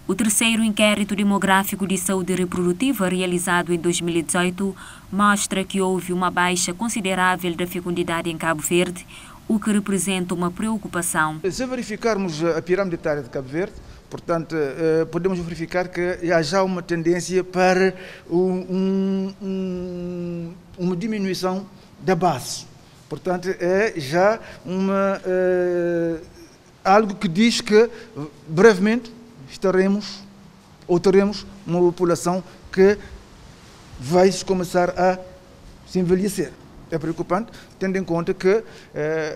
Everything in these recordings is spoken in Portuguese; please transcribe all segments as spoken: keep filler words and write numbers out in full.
O terceiro inquérito demográfico de saúde reprodutiva, realizado em dois mil e dezoito, mostra que houve uma baixa considerável da fecundidade em Cabo Verde, o que representa uma preocupação. Se verificarmos a pirâmide etária de Cabo Verde, portanto, podemos verificar que há já uma tendência para um, um, uma diminuição da base. Portanto, é já uma, uh, algo que diz que brevemente estaremos ou teremos uma população que vai começar a se envelhecer. É preocupante, tendo em conta que eh,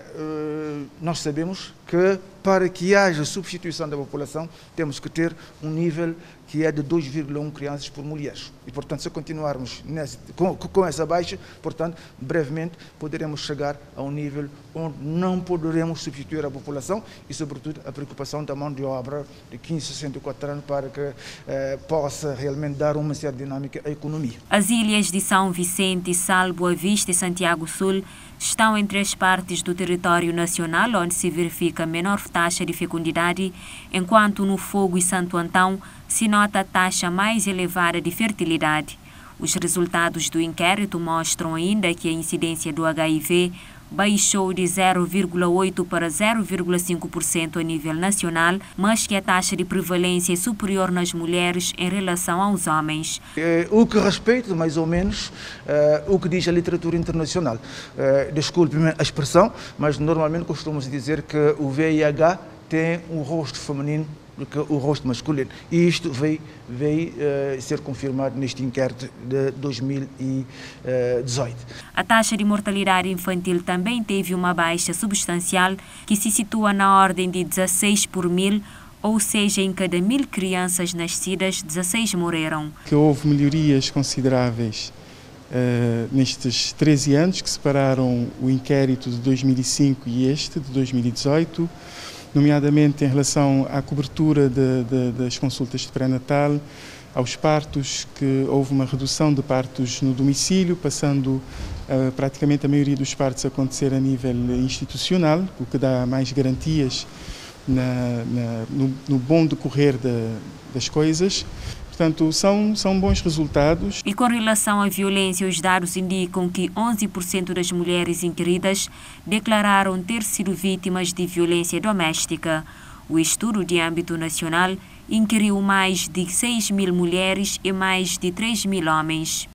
nós sabemos que para que haja substituição da população temos que ter um nível que é de dois vírgula um crianças por mulheres. E, portanto, se continuarmos nesse, com, com essa baixa, portanto, brevemente poderemos chegar a um nível onde não poderemos substituir a população e, sobretudo, a preocupação da mão de obra de quinze a sessenta e quatro anos para que eh, possa realmente dar uma certa dinâmica à economia. As ilhas de São Vicente, Sal, Boa Vista e Santiago Sul estão entre as partes do território nacional onde se verifica a menor taxa de fecundidade, enquanto no Fogo e Santo Antão se nota a taxa mais elevada de fertilidade. Os resultados do inquérito mostram ainda que a incidência do H I V baixou de zero vírgula oito por cento para zero vírgula cinco por cento a nível nacional, mas que a taxa de prevalência é superior nas mulheres em relação aos homens. O que respeita, mais ou menos, uh, o que diz a literatura internacional. Uh, Desculpe-me a expressão, mas normalmente costumamos dizer que o V I H tem um rosto feminino do que o rosto masculino. E isto veio, veio uh, ser confirmado neste inquérito de dois mil e dezoito. A taxa de mortalidade infantil também teve uma baixa substancial, que se situa na ordem de dezasseis por mil, ou seja, em cada mil crianças nascidas, dezasseis morreram. Que houve melhorias consideráveis uh, nestes treze anos que separaram o inquérito de dois mil e cinco e este, de dois mil e dezoito, nomeadamente em relação à cobertura de, de, das consultas de pré-natal, aos partos, que houve uma redução de partos no domicílio, passando uh, praticamente a maioria dos partos a acontecer a nível institucional, o que dá mais garantias na, na, no, no bom decorrer de, das coisas. Portanto, são, são bons resultados. E com relação à violência, os dados indicam que onze por cento das mulheres inquiridas declararam ter sido vítimas de violência doméstica. O estudo de âmbito nacional inquiriu mais de seis mil mulheres e mais de três mil homens.